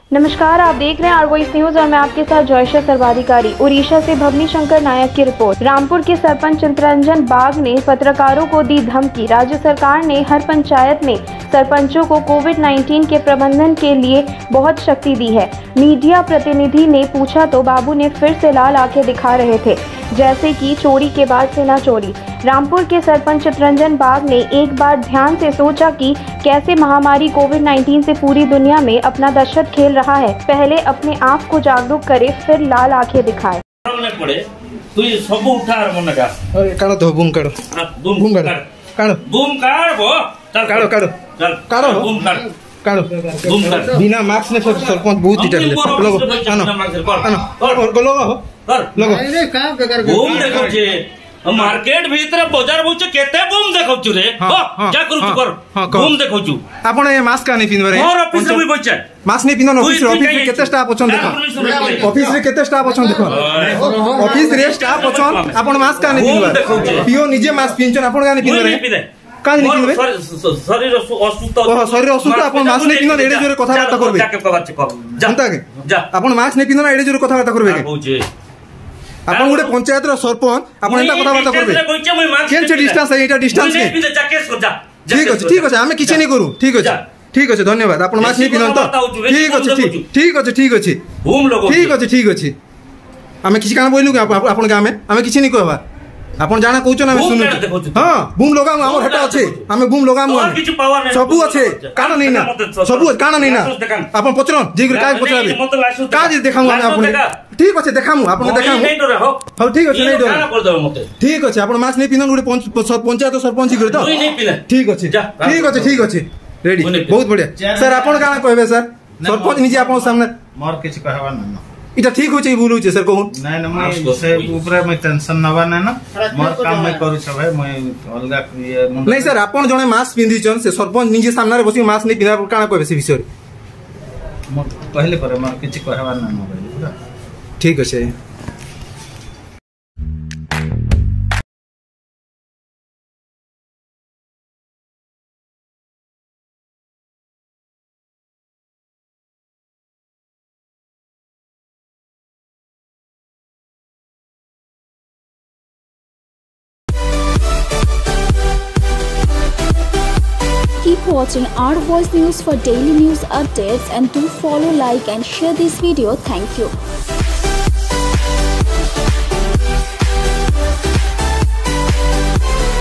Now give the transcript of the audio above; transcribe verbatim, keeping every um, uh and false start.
नमस्कार, आप देख रहे हैं आर वॉइस न्यूज और मैं आपके साथ जॉयशा सर्वाधिकारी। उड़ीसा से भवनी शंकर नायक की रिपोर्ट। रामपुर के सरपंच चित्तरंजन बाग ने पत्रकारों को दी धमकी। राज्य सरकार ने हर पंचायत में सरपंचों को कोविड उन्नीस के प्रबंधन के लिए बहुत शक्ति दी है। मीडिया प्रतिनिधि ने पूछा तो बाबू ने फिर से लाल आंखें दिखा रहे थे, जैसे कि चोरी के बाद से ना चोरी। रामपुर के सरपंच चित्तरंजन बाग ने एक बार ध्यान से सोचा कि कैसे महामारी कोविड उन्नीस से पूरी दुनिया में अपना दशत खेल रहा है। पहले अपने आप को जागरूक करे, फिर लाल आंखें दिखाए। तू ये सब उठा मन का अरे काढो तो बूम काढो बूम बूम काढो काढो बूम काढ वो चल काढो काढो चल काढो बूम काढ काढो बूम काढ बिना मास्क ने सब सरपंच बहुत इटा ले लोगो आनो और को लोगो कर लोगो अरे का बेकार बूम देखो जे मार्केट भीतर बाजार बुच केते बूम देखौ छु रे हो क्या करू छु कर बूम देखौ छु आपण ए मास्क का नहीं पिनबे रे और ऑफिस रे भी बच्चा मास्क नहीं पिनो ऑफिस ऑफिस रे केते स्टाफ अछन देखो ऑफिस रे केते स्टाफ अछन देखो ऑफिस रे स्टाफ अछन आपण मास्क का नहीं पिनबे पियो निजे मास्क पिनछन आपण का नहीं पिनबे रे का नहीं पिनबे शरीर असुस्थ ओ शरीर असुस्थ आपण मास्क नहीं पिनो एडे जोरे कथा बार्ता करबे जाके कबाच कर जानता के जा आपण मास्क नहीं पिनो एडे जोरे कथा बार्ता करबे के आपण गुडे पंचायत रो सरपंच आपण एटा कथा बार्ता करबे केन से डिस्टेंस है एटा डिस्टेंस के ठीक अछि ठीक अछि हमें किछ नहीं करू ठीक अछि ठीक अछि धन्यवाद आपण मास्क नहीं पिनन तो ठीक अछि ठीक ठीक अछि ठीक अछि बूम लोगो ठीक अछि ठीक अछि हमें किछ कान बोलनु के आपण गाम में हमें किछ नहीं कहबा आपण जाना कहउछ ना हम सुनु हां बूम लगाऊ हमर हटा अछि हमें बूम लगाऊ हम सबु अछि कान नहीं ना सबु कान नहीं ना आपण पचरन जे काय पचराबे का जे देखाऊ हम आपण ठीक अछि देखामु आपण देखामु हां ठीक अछि नहीं डर ठीक अछि आपण मास नहीं पिनन गुडे पंचायत सरपंच करे तो ठीक अछि ठीक अछि ठीक अछि रेडी बहुत बढ़िया सर आपण काना कहबे सर सरपंच निजे आपण सामने मोर किछ कहबा न इटा ठीक होचे भूल होचे सर कहूं नहीं ना मैं से ऊपर में टेंशन नबा ना ना मोर काम मैं करू छ भाई मैं अलगा ये नहीं सर आपण जने मास्क पिंदी छन से सरपंच निजे सामने रे बसी मास्क नहीं पिना काना कहबे से विषय पहले पर मोर किछ कहबा ना भाई ठीक अछि। Keep watching Our Voice News for daily news updates and do follow, like and share this video. Thank you.